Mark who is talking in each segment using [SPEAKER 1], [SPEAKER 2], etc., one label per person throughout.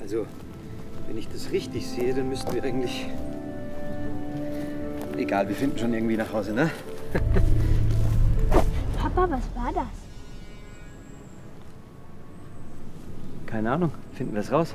[SPEAKER 1] Also, wenn ich das richtig sehe, dann müssten wir eigentlich... Egal, wir finden schon irgendwie nach Hause, ne?
[SPEAKER 2] Papa, was war das?
[SPEAKER 1] Keine Ahnung. Finden wir es raus?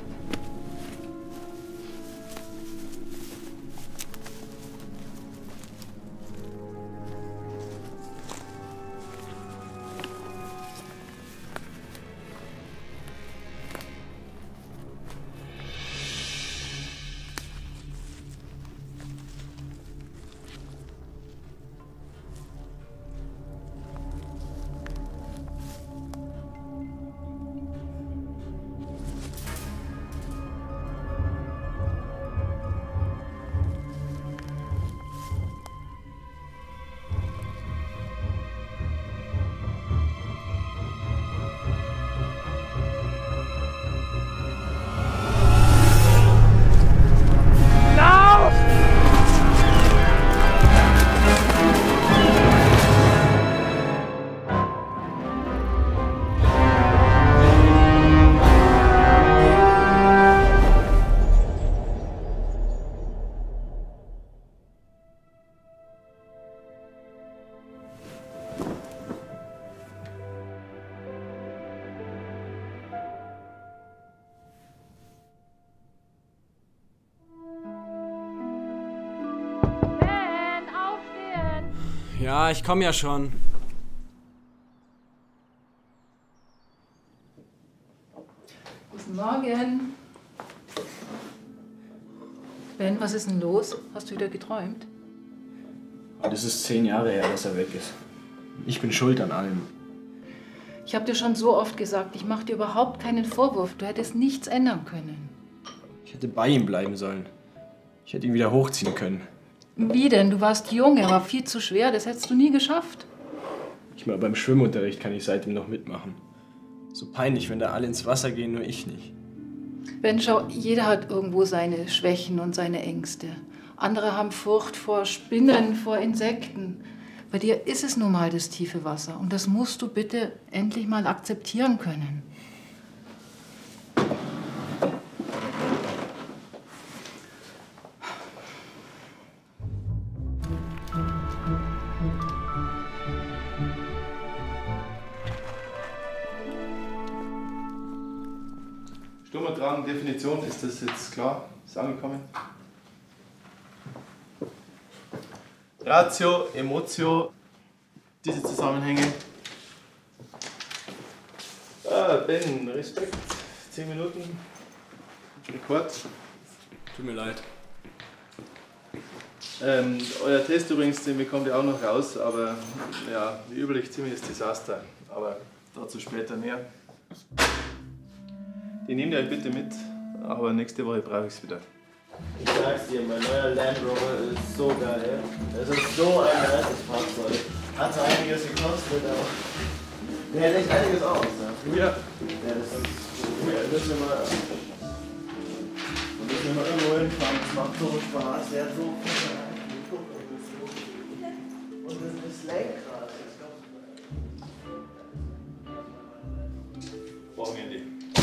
[SPEAKER 3] Ja, ich komme ja schon.
[SPEAKER 4] Guten Morgen. Ben, was ist denn los? Hast du wieder geträumt?
[SPEAKER 3] Das ist 10 Jahre her, dass er weg ist. Ich bin schuld an allem.
[SPEAKER 4] Ich habe dir schon so oft gesagt, ich mache dir überhaupt keinen Vorwurf. Du hättest nichts ändern können.
[SPEAKER 3] Ich hätte bei ihm bleiben sollen. Ich hätte ihn wieder hochziehen können.
[SPEAKER 4] Wie denn? Du warst jung, er war viel zu schwer, das hättest du nie geschafft.
[SPEAKER 3] Nicht mal beim Schwimmunterricht kann ich seitdem noch mitmachen. So peinlich, wenn da alle ins Wasser gehen, nur ich nicht.
[SPEAKER 4] Ben, schau, jeder hat irgendwo seine Schwächen und seine Ängste. Andere haben Furcht vor Spinnen, vor Insekten. Bei dir ist es nun mal das tiefe Wasser. Und das musst du bitte endlich mal akzeptieren können.
[SPEAKER 5] Sturmertragen, Definition, ist das jetzt klar? Ist angekommen? Ratio, Emotio, diese Zusammenhänge. Ben, Respekt, 10 Minuten, Rekord.
[SPEAKER 3] Tut mir leid.
[SPEAKER 5] Euer Test übrigens, den bekommt ihr auch noch raus, aber ja, wie üblich ziemliches Desaster. Aber dazu später mehr. Die nehmt ihr euch bitte mit, aber nächste Woche brauche ich es wieder.
[SPEAKER 6] Ich sag's dir, mein neuer Land Rover ist so geil. Es ist so ein nices Fahrzeug. Hat so einiges gekostet, aber der hält echt einiges aus. Ne?
[SPEAKER 5] Ja.
[SPEAKER 6] Ja, müssen wir mal. Und müssen wir mal irgendwo hinfahren. Das macht so Spaß. Der hat so viel. Und das Lenkrad.
[SPEAKER 5] Brauchen wir die.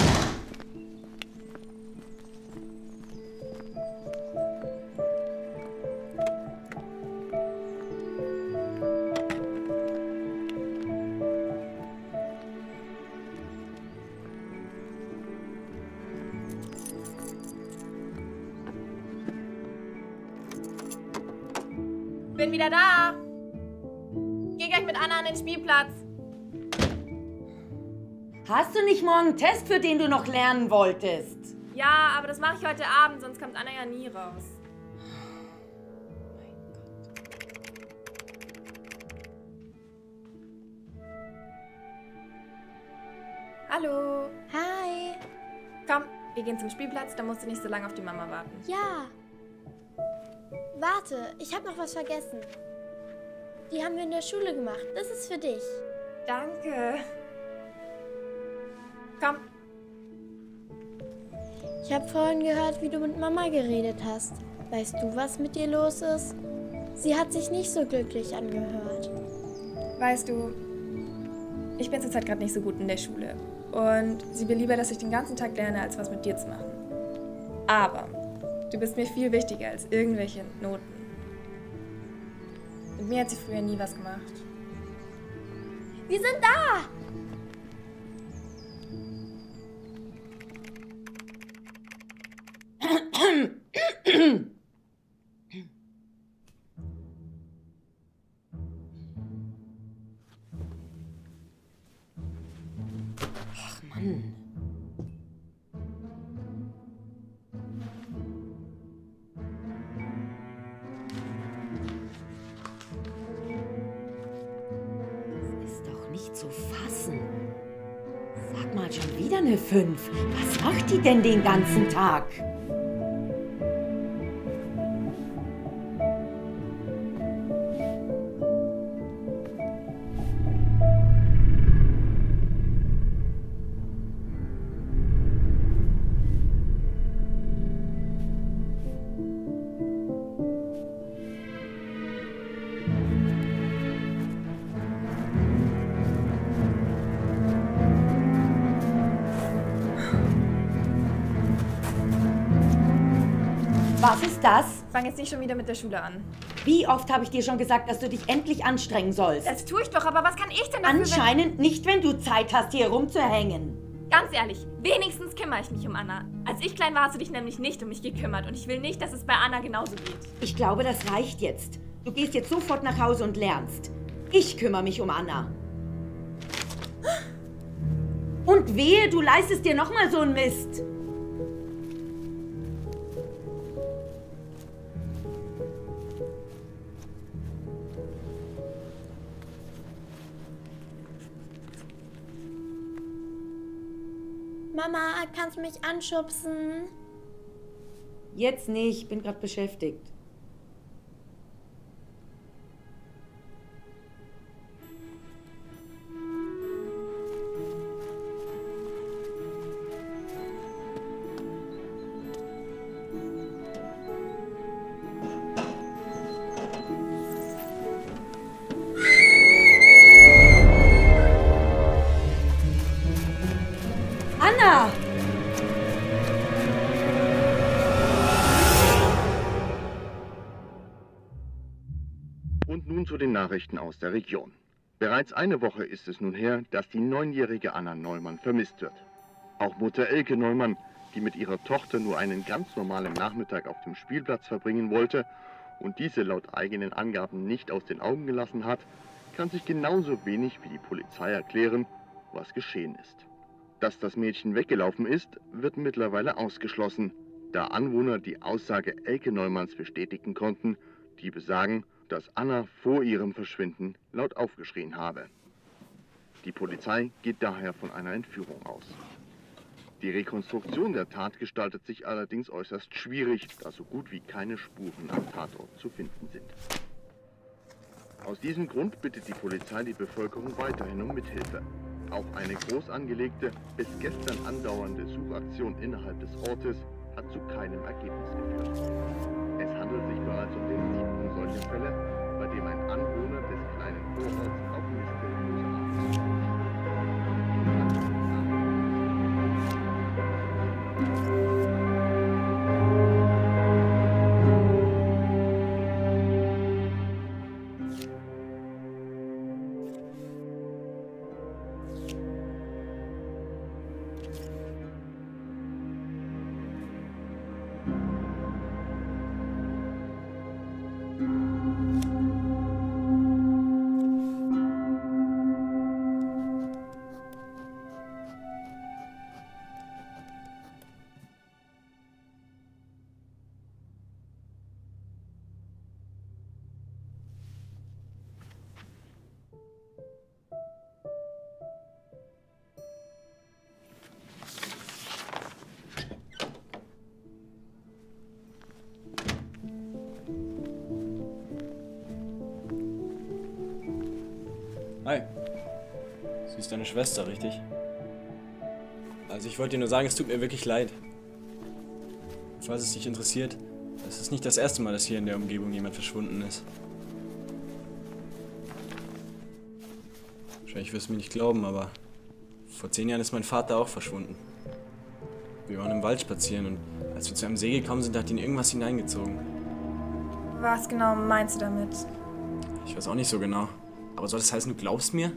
[SPEAKER 7] Bin wieder da. Geh gleich mit Anna an den Spielplatz.
[SPEAKER 8] Hast du nicht morgen einen Test, für den du noch lernen wolltest?
[SPEAKER 7] Ja, aber das mache ich heute Abend, sonst kommt Anna ja nie raus. Hallo.
[SPEAKER 2] Hi.
[SPEAKER 7] Komm, wir gehen zum Spielplatz, da musst du nicht so lange auf die Mama warten.
[SPEAKER 2] Ja. Warte, ich habe noch was vergessen. Die haben wir in der Schule gemacht. Das ist für dich.
[SPEAKER 7] Danke. Komm.
[SPEAKER 2] Ich habe vorhin gehört, wie du mit Mama geredet hast. Weißt du, was mit dir los ist? Sie hat sich nicht so glücklich angehört.
[SPEAKER 7] Weißt du, ich bin zurzeit gerade nicht so gut in der Schule. Und sie will lieber, dass ich den ganzen Tag lerne, als was mit dir zu machen. Aber du bist mir viel wichtiger als irgendwelche Noten. Mit mir hat sie früher nie was gemacht.
[SPEAKER 2] Wir sind da!
[SPEAKER 8] Ach Mann. Das ist doch nicht zu fassen. Sag mal, schon wieder eine 5. Was macht die denn den ganzen Tag? Was ist das?
[SPEAKER 7] Fang jetzt nicht schon wieder mit der Schule an.
[SPEAKER 8] Wie oft habe ich dir schon gesagt, dass du dich endlich anstrengen sollst?
[SPEAKER 7] Das tue ich doch, aber was kann ich denn dafür,
[SPEAKER 8] Anscheinend nicht, wenn du Zeit hast, hier rumzuhängen.
[SPEAKER 7] Ganz ehrlich, wenigstens kümmere ich mich um Anna. Als ich klein war, hast du dich nämlich nicht um mich gekümmert und ich will nicht, dass es bei Anna genauso geht.
[SPEAKER 8] Ich glaube, das reicht jetzt. Du gehst jetzt sofort nach Hause und lernst. Ich kümmere mich um Anna. Und wehe, du leistest dir nochmal so einen Mist.
[SPEAKER 2] Mama, kannst du mich anschubsen?
[SPEAKER 8] Jetzt nicht, bin gerade beschäftigt. Anna!
[SPEAKER 9] Und nun zu den Nachrichten aus der Region. Bereits eine Woche ist es nun her, dass die 9-jährige Anna Neumann vermisst wird. Auch Mutter Elke Neumann, die mit ihrer Tochter nur einen ganz normalen Nachmittag auf dem Spielplatz verbringen wollte und diese laut eigenen Angaben nicht aus den Augen gelassen hat, kann sich genauso wenig wie die Polizei erklären, was geschehen ist. Dass das Mädchen weggelaufen ist, wird mittlerweile ausgeschlossen, da Anwohner die Aussage Elke Neumanns bestätigen konnten, die besagen, dass Anna vor ihrem Verschwinden laut aufgeschrien habe. Die Polizei geht daher von einer Entführung aus. Die Rekonstruktion der Tat gestaltet sich allerdings äußerst schwierig, da so gut wie keine Spuren am Tatort zu finden sind. Aus diesem Grund bittet die Polizei die Bevölkerung weiterhin um Mithilfe. Auch eine groß angelegte, bis gestern andauernde Suchaktion innerhalb des Ortes hat zu keinem Ergebnis geführt. Es handelt sich bereits um den 7. solchen Fälle, bei dem ein Anwohner des kleinen Vororts auf mysteriöse Art
[SPEAKER 3] Hi. Sie ist deine Schwester, richtig? Also ich wollte dir nur sagen, es tut mir wirklich leid. Falls es dich interessiert, es ist nicht das erste Mal, dass hier in der Umgebung jemand verschwunden ist. Wahrscheinlich wirst du mir nicht glauben, aber vor 10 Jahren ist mein Vater auch verschwunden. Wir waren im Wald spazieren und als wir zu einem See gekommen sind, hat ihn irgendwas hineingezogen.
[SPEAKER 7] Was genau meinst du damit?
[SPEAKER 3] Ich weiß auch nicht so genau. Aber soll das heißen, du glaubst mir?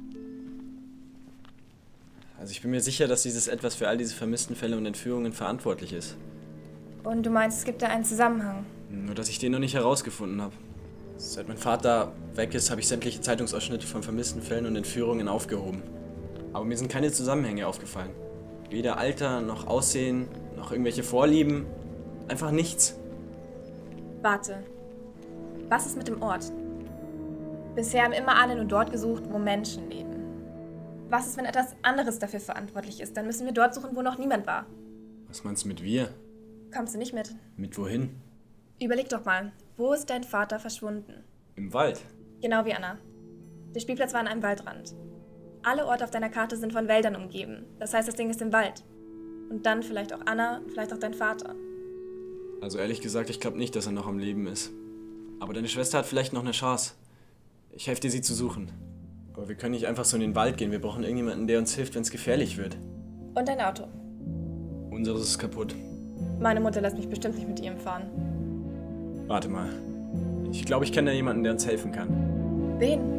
[SPEAKER 3] Also ich bin mir sicher, dass dieses Etwas für all diese vermissten Fälle und Entführungen verantwortlich ist.
[SPEAKER 7] Und du meinst, es gibt da einen Zusammenhang?
[SPEAKER 3] Nur, dass ich den noch nicht herausgefunden habe. Seit mein Vater weg ist, habe ich sämtliche Zeitungsausschnitte von vermissten Fällen und Entführungen aufgehoben. Aber mir sind keine Zusammenhänge aufgefallen. Weder Alter, noch Aussehen, noch irgendwelche Vorlieben. Einfach nichts.
[SPEAKER 7] Warte. Was ist mit dem Ort? Bisher haben immer alle nur dort gesucht, wo Menschen leben. Was ist, wenn etwas anderes dafür verantwortlich ist? Dann müssen wir dort suchen, wo noch niemand war.
[SPEAKER 3] Was meinst du mit wir?
[SPEAKER 7] Kommst du nicht mit?
[SPEAKER 3] Mit wohin?
[SPEAKER 7] Überleg doch mal, wo ist dein Vater verschwunden?
[SPEAKER 3] Im Wald.
[SPEAKER 7] Genau wie Anna. Der Spielplatz war an einem Waldrand. Alle Orte auf deiner Karte sind von Wäldern umgeben. Das heißt, das Ding ist im Wald. Und dann vielleicht auch Anna, vielleicht auch dein Vater.
[SPEAKER 3] Also ehrlich gesagt, ich glaube nicht, dass er noch am Leben ist. Aber deine Schwester hat vielleicht noch eine Chance. Ich helfe dir, sie zu suchen. Aber wir können nicht einfach so in den Wald gehen. Wir brauchen irgendjemanden, der uns hilft, wenn es gefährlich wird.
[SPEAKER 7] Und dein Auto?
[SPEAKER 3] Unseres ist kaputt.
[SPEAKER 7] Meine Mutter lässt mich bestimmt nicht mit ihm fahren.
[SPEAKER 3] Warte mal. Ich glaube, ich kenne da jemanden, der uns helfen kann.
[SPEAKER 7] Wen?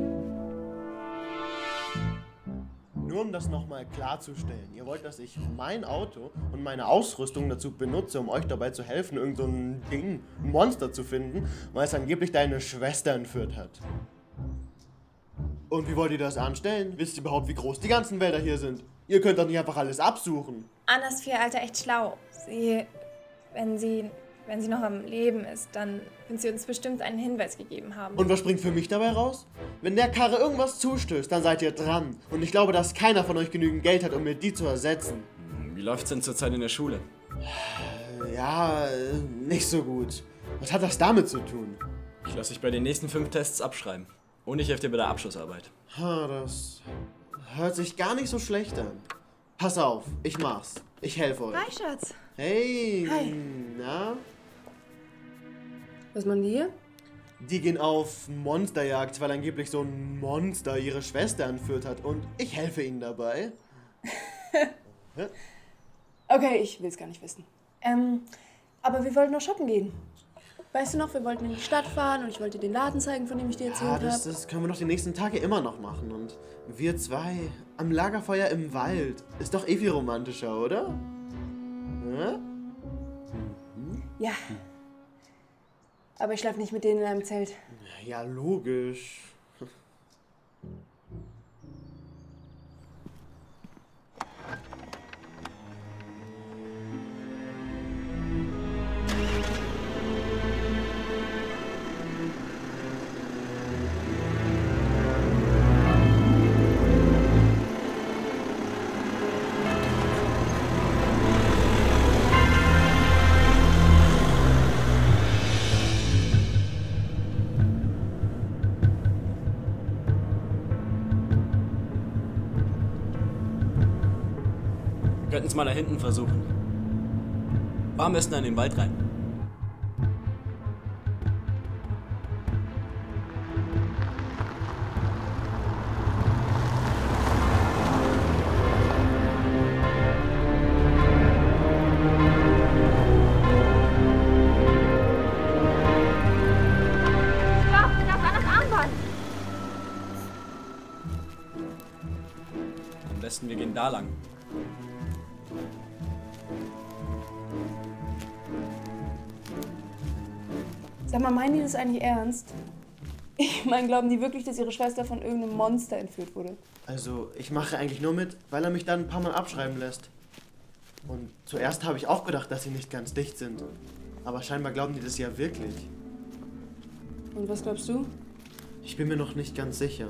[SPEAKER 6] Nur um das nochmal klarzustellen, ihr wollt, dass ich mein Auto und meine Ausrüstung dazu benutze, um euch dabei zu helfen, irgend so ein Ding, ein Monster zu finden, weil es angeblich deine Schwester entführt hat. Und wie wollt ihr das anstellen? Wisst ihr überhaupt, wie groß die ganzen Wälder hier sind? Ihr könnt doch nicht einfach alles absuchen.
[SPEAKER 7] Annas Vieralter echt schlau. Wenn sie noch am Leben ist, dann wird sie uns bestimmt einen Hinweis gegeben haben.
[SPEAKER 6] Und was springt für mich dabei raus? Wenn der Karre irgendwas zustößt, dann seid ihr dran. Und ich glaube, dass keiner von euch genügend Geld hat, um mir die zu ersetzen.
[SPEAKER 3] Wie läuft's denn zurzeit in der Schule?
[SPEAKER 6] Ja, nicht so gut. Was hat das damit zu tun?
[SPEAKER 3] Ich lasse dich bei den nächsten 5 Tests abschreiben. Und ich helfe dir bei der Abschlussarbeit.
[SPEAKER 6] Das hört sich gar nicht so schlecht an. Pass auf, ich mach's. Ich helfe euch.
[SPEAKER 10] Hi, Schatz.
[SPEAKER 6] Hey,
[SPEAKER 10] Hi.
[SPEAKER 6] Na?
[SPEAKER 10] Was machen die hier?
[SPEAKER 6] Die gehen auf Monsterjagd, weil angeblich so ein Monster ihre Schwester entführt hat. Und ich helfe ihnen dabei.
[SPEAKER 10] Okay, ich will's gar nicht wissen. Aber wir wollten noch shoppen gehen. Weißt du noch, wir wollten in die Stadt fahren und ich wollte den Laden zeigen, von dem ich dir erzählt habe.
[SPEAKER 6] Das können wir doch die nächsten Tage immer noch machen. Und wir zwei am Lagerfeuer im Wald. Ist doch eh viel romantischer, oder? Ja?
[SPEAKER 10] Ja. Aber ich schlafe nicht mit denen in einem Zelt.
[SPEAKER 6] Ja, logisch.
[SPEAKER 3] Wir könnten es mal da hinten versuchen. Fahr am besten in den Wald rein.
[SPEAKER 7] Stopp, das war das Armband!
[SPEAKER 3] Am besten wir gehen da lang.
[SPEAKER 10] Sag mal, meinen die das eigentlich ernst? Ich meine, glauben die wirklich, dass ihre Schwester von irgendeinem Monster entführt wurde?
[SPEAKER 6] Also, ich mache eigentlich nur mit, weil er mich dann ein paar Mal abschreiben lässt. Und zuerst habe ich auch gedacht, dass sie nicht ganz dicht sind. Aber scheinbar glauben die das ja wirklich.
[SPEAKER 10] Und was glaubst du?
[SPEAKER 6] Ich bin mir noch nicht ganz sicher.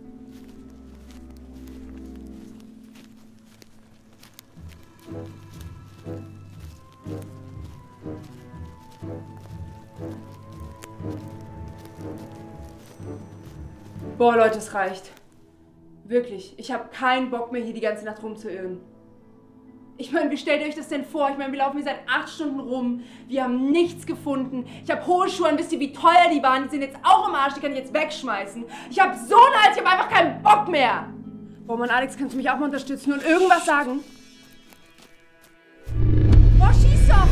[SPEAKER 10] Boah, Leute, es reicht. Wirklich, ich habe keinen Bock mehr, hier die ganze Nacht rumzuirren. Ich meine, wie stellt ihr euch das denn vor? Ich meine, wir laufen hier seit 8 Stunden rum. Wir haben nichts gefunden. Ich habe hohe Schuhe an. Wisst ihr, wie teuer die waren? Die sind jetzt auch im Arsch. Die kann ich jetzt wegschmeißen. Ich habe so einen Hals. Ich habe einfach keinen Bock mehr. Boah, Mann, Alex, kannst du mich auch mal unterstützen und irgendwas sagen? Boah, schieß doch!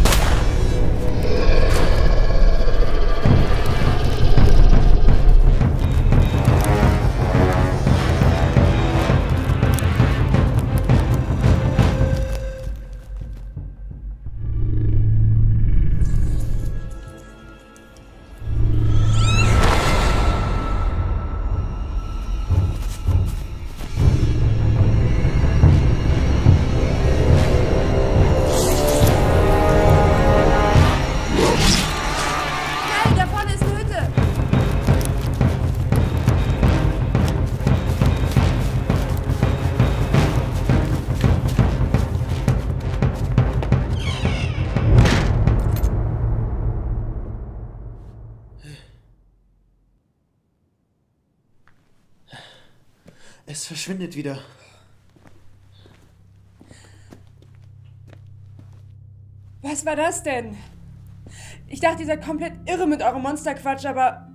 [SPEAKER 6] Es verschwindet wieder.
[SPEAKER 10] Was war das denn? Ich dachte, ihr seid komplett irre mit eurem Monsterquatsch, aber...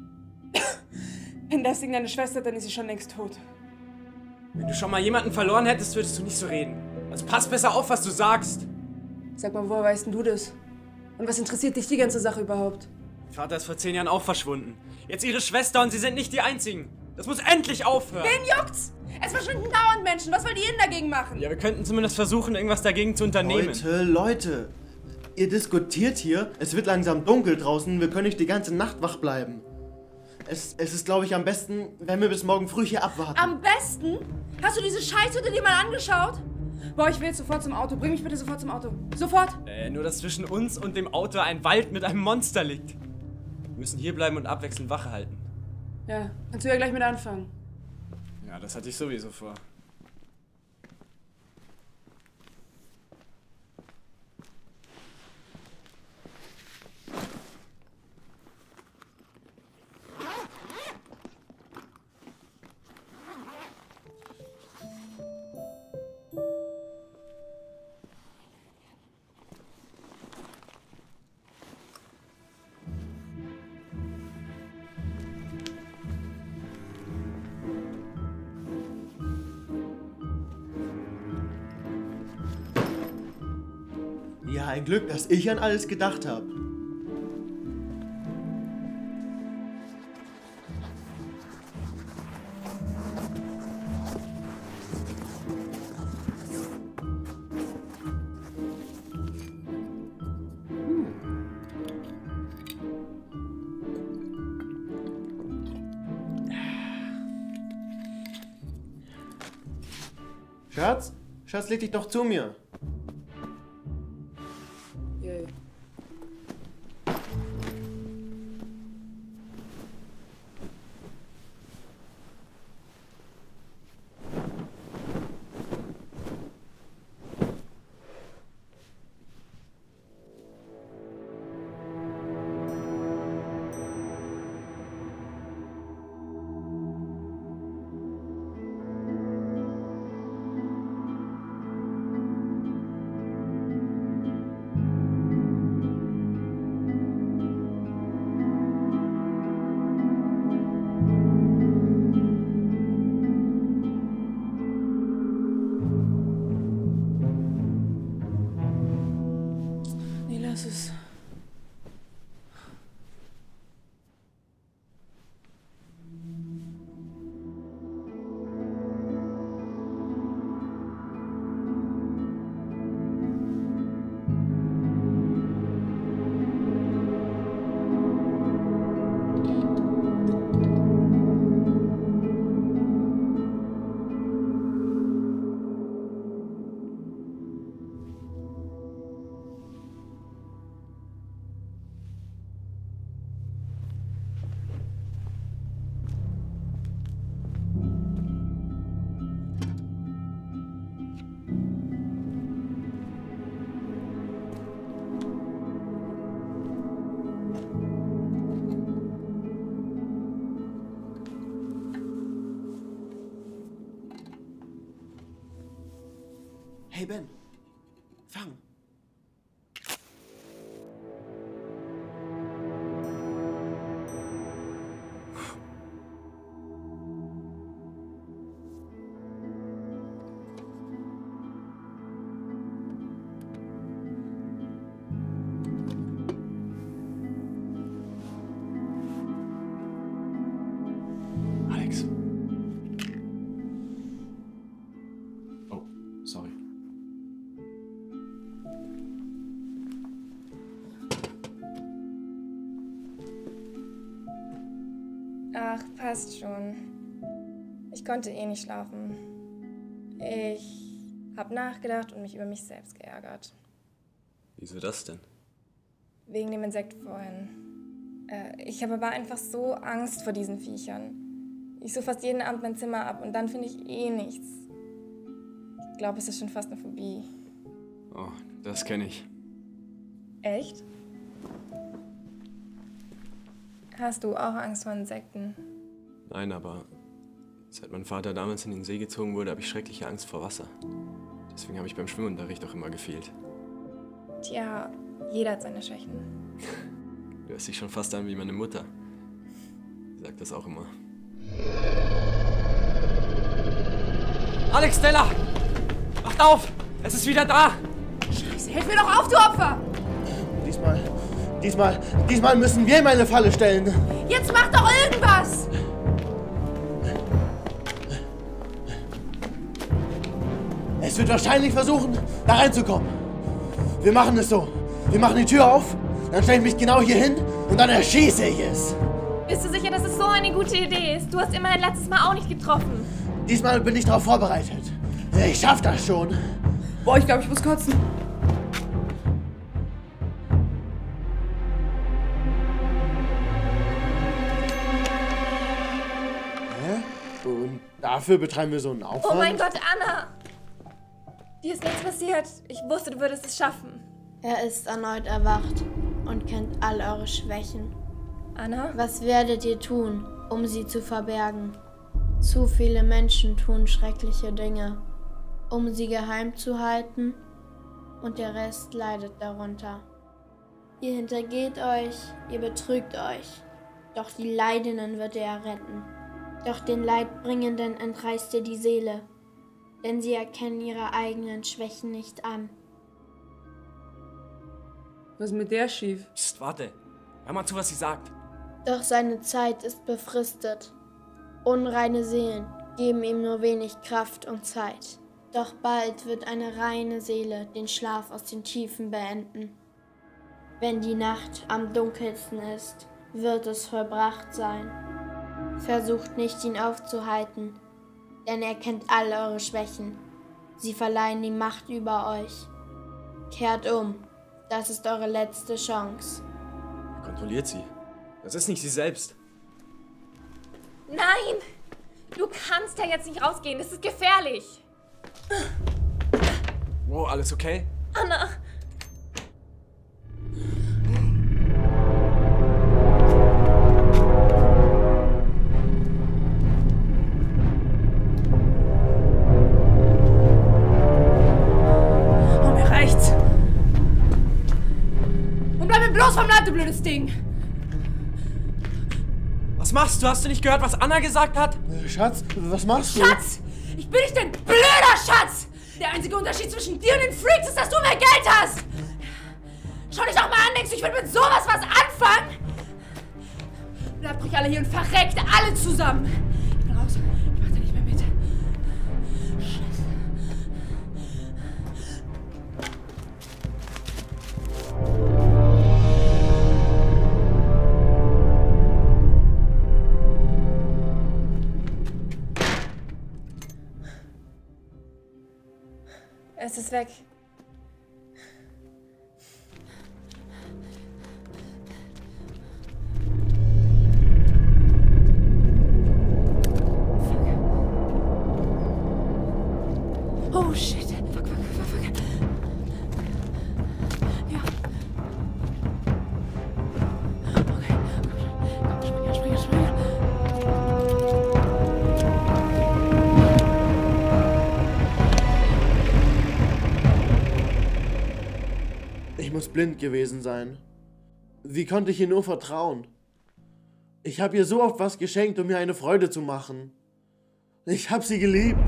[SPEAKER 10] Wenn das Ding deine Schwester hat, dann ist sie schon längst tot.
[SPEAKER 3] Wenn du schon mal jemanden verloren hättest, würdest du nicht so reden. Also pass besser auf, was du sagst.
[SPEAKER 10] Sag mal, woher weißt denn du das? Und was interessiert dich die ganze Sache überhaupt?
[SPEAKER 3] Vater ist vor 10 Jahren auch verschwunden. Jetzt ihre Schwester und sie sind nicht die Einzigen. Das muss endlich aufhören.
[SPEAKER 10] Wen juckt's? Es verschwinden dauernd Menschen. Was wollt ihr denn dagegen machen?
[SPEAKER 3] Ja, wir könnten zumindest versuchen, irgendwas dagegen zu unternehmen.
[SPEAKER 6] Leute, ihr diskutiert hier. Es wird langsam dunkel draußen. Wir können nicht die ganze Nacht wach bleiben. Es ist, glaube ich, am besten, wenn wir bis morgen früh hier abwarten.
[SPEAKER 10] Am besten? Hast du diese Scheißhütte dir mal angeschaut? Boah, ich will jetzt sofort zum Auto. Bring mich bitte sofort zum Auto. Sofort!
[SPEAKER 3] Nur, dass zwischen uns und dem Auto ein Wald mit einem Monster liegt. Wir müssen hier bleiben und abwechselnd Wache halten.
[SPEAKER 10] Ja, kannst du ja gleich mit anfangen.
[SPEAKER 3] Ja, das hatte ich sowieso vor.
[SPEAKER 6] Ja, ein Glück, dass ich an alles gedacht habe. Schatz, leg dich doch zu mir.
[SPEAKER 10] Lass es.
[SPEAKER 6] Hey Ben, fang.
[SPEAKER 7] Ach, passt schon. Ich konnte eh nicht schlafen. Ich habe nachgedacht und mich über mich selbst geärgert.
[SPEAKER 3] Wieso das denn?
[SPEAKER 7] Wegen dem Insekt vorhin. Ich habe aber einfach so Angst vor diesen Viechern. Ich suche fast jeden Abend mein Zimmer ab und dann finde ich eh nichts. Ich glaube, es ist schon fast eine Phobie.
[SPEAKER 3] Oh, das kenne ich.
[SPEAKER 7] Echt? Hast du auch Angst vor Insekten?
[SPEAKER 3] Nein, aber seit mein Vater damals in den See gezogen wurde, habe ich schreckliche Angst vor Wasser. Deswegen habe ich beim Schwimmunterricht auch immer gefehlt.
[SPEAKER 7] Tja, jeder hat seine Schwächen.
[SPEAKER 3] Du hörst dich schon fast an wie meine Mutter. Sie sagt das auch immer.
[SPEAKER 11] Alex, Stella! Wacht auf! Es ist wieder da!
[SPEAKER 10] Scheiße, hilf mir doch auf, du Opfer!
[SPEAKER 6] Diesmal müssen wir ihm eine Falle stellen.
[SPEAKER 10] Jetzt mach doch irgendwas!
[SPEAKER 6] Es wird wahrscheinlich versuchen, da reinzukommen. Wir machen es so. Wir machen die Tür auf, dann stelle ich mich genau hier hin und dann erschieße ich es.
[SPEAKER 7] Bist du sicher, dass es so eine gute Idee ist? Du hast immerhin letztes Mal auch nicht getroffen.
[SPEAKER 6] Diesmal bin ich darauf vorbereitet. Ich schaff das schon.
[SPEAKER 10] Boah, ich glaube, ich muss kotzen.
[SPEAKER 6] Und dafür betreiben wir so einen Aufwand?
[SPEAKER 7] Oh mein Gott, Anna! Dir ist nichts passiert. Ich wusste, du würdest es schaffen.
[SPEAKER 2] Er ist erneut erwacht und kennt all eure Schwächen.
[SPEAKER 7] Anna?
[SPEAKER 2] Was werdet ihr tun, um sie zu verbergen? Zu viele Menschen tun schreckliche Dinge, um sie geheim zu halten, und der Rest leidet darunter. Ihr hintergeht euch, ihr betrügt euch, doch die Leidenden wird er retten. Doch den Leidbringenden entreißt ihr die Seele, denn sie erkennen ihre eigenen Schwächen nicht an.
[SPEAKER 10] Was ist mit der schief?
[SPEAKER 11] Psst, warte. Hör mal zu, was sie sagt.
[SPEAKER 2] Doch seine Zeit ist befristet. Unreine Seelen geben ihm nur wenig Kraft und Zeit. Doch bald wird eine reine Seele den Schlaf aus den Tiefen beenden. Wenn die Nacht am dunkelsten ist, wird es vollbracht sein. Versucht nicht, ihn aufzuhalten, denn er kennt all eure Schwächen. Sie verleihen die Macht über euch. Kehrt um, das ist eure letzte Chance.
[SPEAKER 3] Er kontrolliert sie. Das ist nicht sie selbst.
[SPEAKER 7] Nein! Du kannst ja jetzt nicht rausgehen, das ist gefährlich.
[SPEAKER 3] Wow, alles okay?
[SPEAKER 7] Anna!
[SPEAKER 10] Oh, mir reicht's. Und bleib mir bloß vom Leib, du blödes Ding.
[SPEAKER 11] Was machst du? Hast du nicht gehört, was Anna gesagt hat?
[SPEAKER 6] Schatz, was machst du?
[SPEAKER 10] Schatz! Ich bin nicht dein blöder Schatz! Der einzige Unterschied zwischen dir und den Freaks ist, dass du mehr Geld hast! Schau dich doch mal an, denkst du, ich will mit sowas was anfangen? Bleibt ruhig alle hier und verreckt alle zusammen! Ich bin raus. Ich mach da nicht mehr mit. Scheiße.
[SPEAKER 7] Es ist weg.
[SPEAKER 10] Oh shit. Fuck. Ja. Okay. Komm, spring.
[SPEAKER 6] Ich muss blind gewesen sein. Wie konnte ich ihr nur vertrauen? Ich habe ihr so oft was geschenkt, um mir eine Freude zu machen. Ich habe sie geliebt.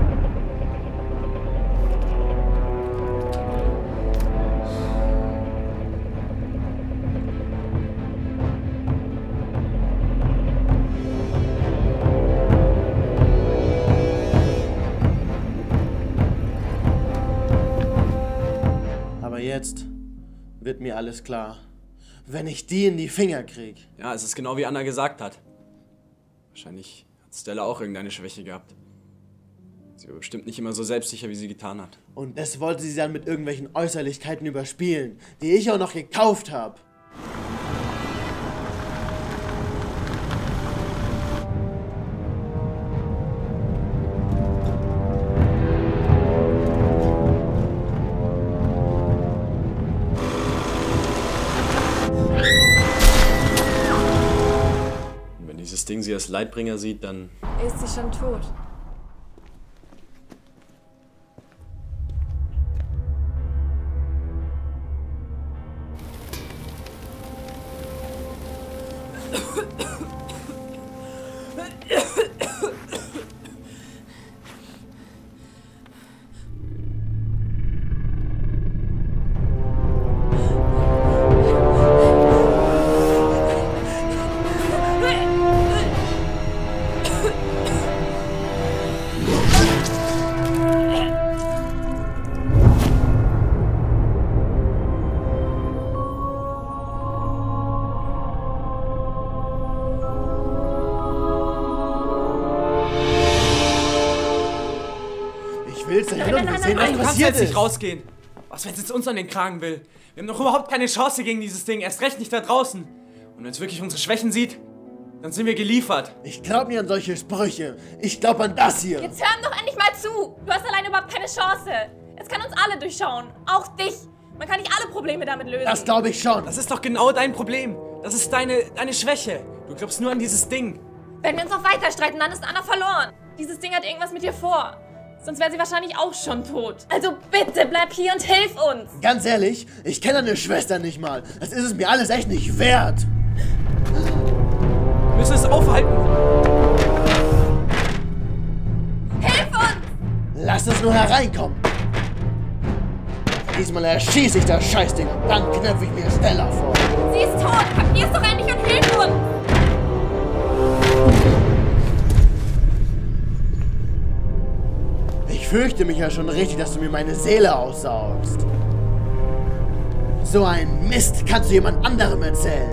[SPEAKER 6] Aber jetzt wird mir alles klar. Wenn ich die in die Finger krieg.
[SPEAKER 3] Ja, es ist genau wie Anna gesagt hat. Wahrscheinlich hat Stella auch irgendeine Schwäche gehabt. Sie war bestimmt nicht immer so selbstsicher, wie sie getan hat.
[SPEAKER 6] Und das wollte sie dann mit irgendwelchen Äußerlichkeiten überspielen, die ich auch noch gekauft habe.
[SPEAKER 3] Und wenn dieses Ding sie als Leidbringer sieht, dann...
[SPEAKER 7] Ist sie schon tot?
[SPEAKER 11] Nein, du kannst jetzt nicht rausgehen. Was, wenn es jetzt uns an den Kragen will? Wir haben doch überhaupt keine Chance gegen dieses Ding, erst recht nicht da draußen. Und wenn es wirklich unsere Schwächen sieht, dann sind wir geliefert.
[SPEAKER 6] Ich glaub nicht an solche Sprüche. Ich glaub an das hier.
[SPEAKER 7] Jetzt hör doch endlich mal zu. Du hast alleine überhaupt keine Chance. Es kann uns alle durchschauen. Auch dich. Man kann nicht alle Probleme damit lösen.
[SPEAKER 6] Das glaube ich schon.
[SPEAKER 11] Das ist doch genau dein Problem. Das ist deine Schwäche. Du glaubst nur an dieses Ding.
[SPEAKER 7] Wenn wir uns noch weiter streiten, dann ist Anna verloren. Dieses Ding hat irgendwas mit dir vor. Sonst wäre sie wahrscheinlich auch schon tot. Also bitte, bleib hier und hilf uns.
[SPEAKER 6] Ganz ehrlich, ich kenne deine Schwester nicht mal. Das ist es mir alles echt nicht wert.
[SPEAKER 11] Wir müssen es aufhalten.
[SPEAKER 7] Hilf uns!
[SPEAKER 6] Lass uns nur hereinkommen. Diesmal erschieße ich das Scheißding und dann knöpfe ich mir Stella vor.
[SPEAKER 7] Sie ist tot. Kapier's doch endlich und hilf uns.
[SPEAKER 6] Ich fürchte mich ja schon richtig, dass du mir meine Seele aussaugst. So ein Mist kannst du jemand anderem erzählen.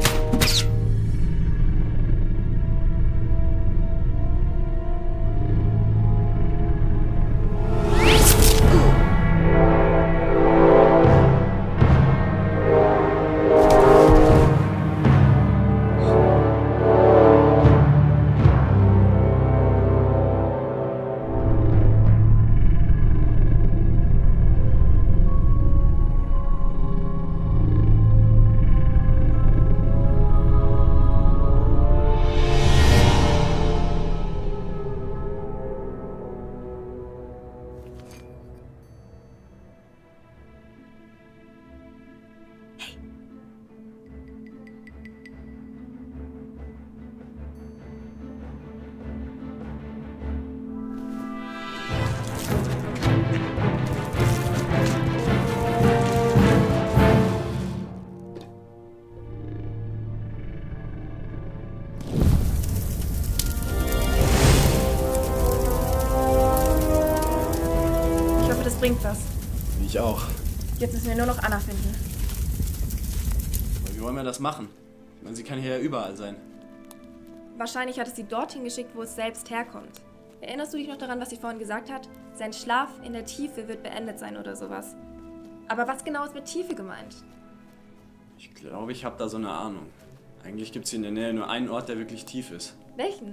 [SPEAKER 7] Bringt was.
[SPEAKER 3] Ich auch.
[SPEAKER 7] Jetzt müssen wir nur noch Anna finden.
[SPEAKER 3] Aber wie wollen wir das machen? Ich meine, sie kann hier ja überall sein.
[SPEAKER 7] Wahrscheinlich hat es sie dorthin geschickt, wo es selbst herkommt. Erinnerst du dich noch daran, was sie vorhin gesagt hat? Sein Schlaf in der Tiefe wird beendet sein oder sowas. Aber was genau ist mit Tiefe gemeint?
[SPEAKER 3] Ich glaube, ich habe da so eine Ahnung. Eigentlich gibt es hier in der Nähe nur einen Ort, der wirklich tief ist.
[SPEAKER 7] Welchen?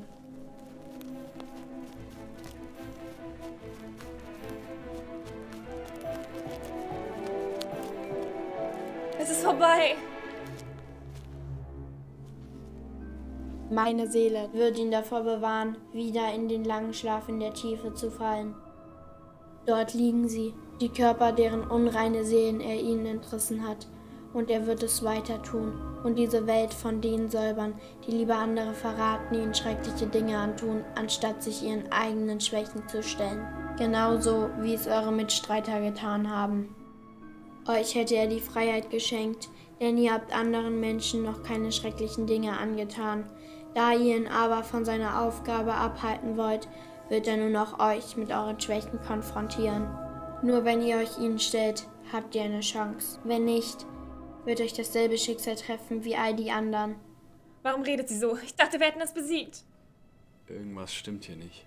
[SPEAKER 7] Es ist vorbei.
[SPEAKER 2] Meine Seele wird ihn davor bewahren, wieder in den langen Schlaf in der Tiefe zu fallen. Dort liegen sie, die Körper, deren unreine Seelen er ihnen entrissen hat, und er wird es weiter tun und diese Welt von denen säubern, die lieber andere verraten, ihnen schreckliche Dinge antun, anstatt sich ihren eigenen Schwächen zu stellen. Genauso, wie es eure Mitstreiter getan haben. Euch hätte er die Freiheit geschenkt, denn ihr habt anderen Menschen noch keine schrecklichen Dinge angetan. Da ihr ihn aber von seiner Aufgabe abhalten wollt, wird er nur noch euch mit euren Schwächen konfrontieren. Nur wenn ihr euch ihnen stellt, habt ihr eine Chance. Wenn nicht, wird euch dasselbe Schicksal treffen wie all die anderen.
[SPEAKER 7] Warum redet sie so? Ich dachte, wir hätten es besiegt.
[SPEAKER 3] Irgendwas stimmt hier nicht.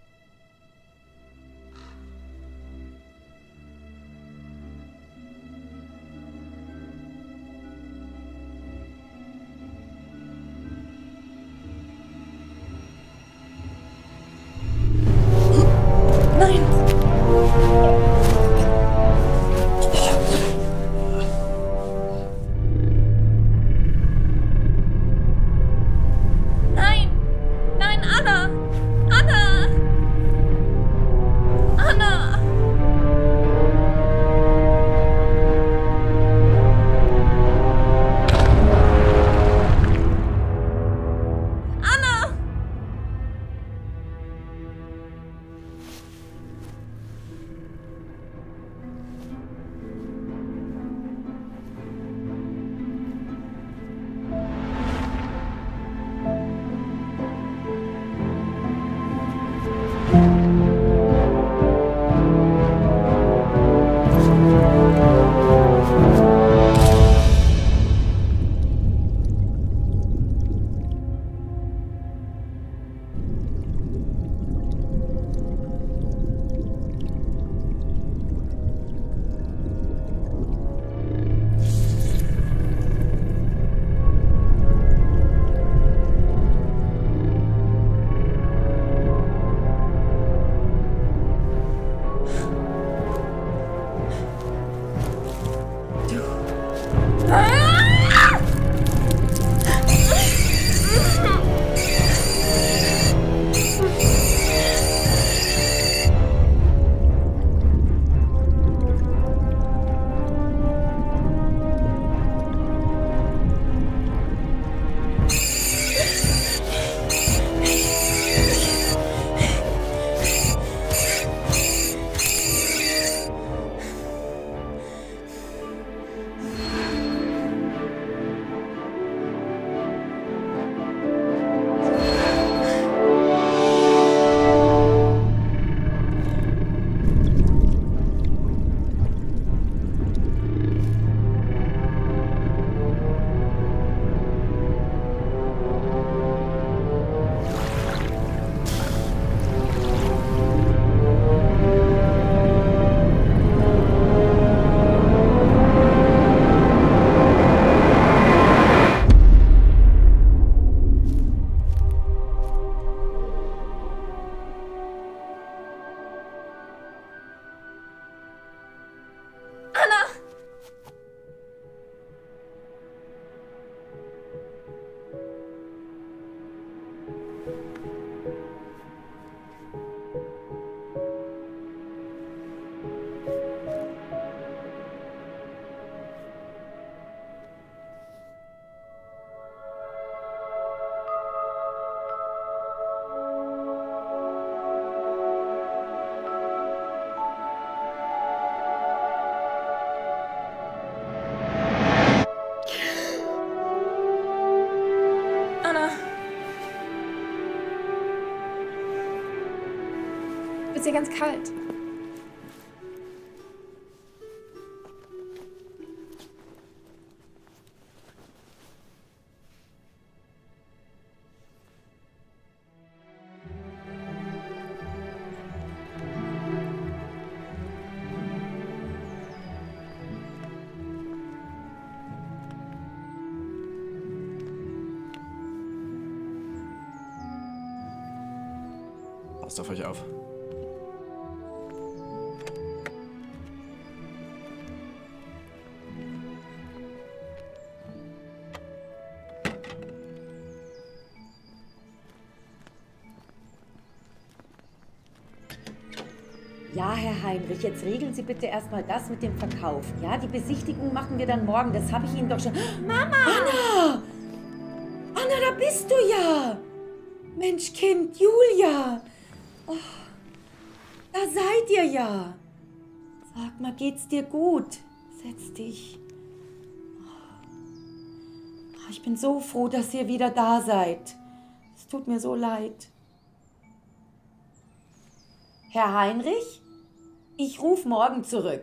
[SPEAKER 7] Ist ja ganz kalt.
[SPEAKER 3] Passt auf euch auf.
[SPEAKER 8] Ja, Herr Heinrich, jetzt regeln Sie bitte erstmal das mit dem Verkauf. Ja, die Besichtigung machen wir dann morgen. Das habe ich Ihnen doch schon... Mama! Anna! Anna, da bist du ja! Mensch, Kind, Julia! Oh, da seid ihr ja! Sag mal, geht's dir gut? Setz dich. Oh, ich bin so froh, dass ihr wieder da seid. Es tut mir so leid. Herr Heinrich? Ich rufe morgen zurück.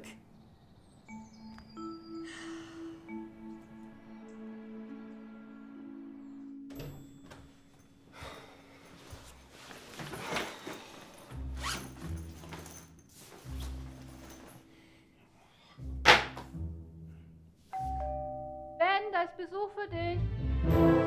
[SPEAKER 4] Besuch für dich.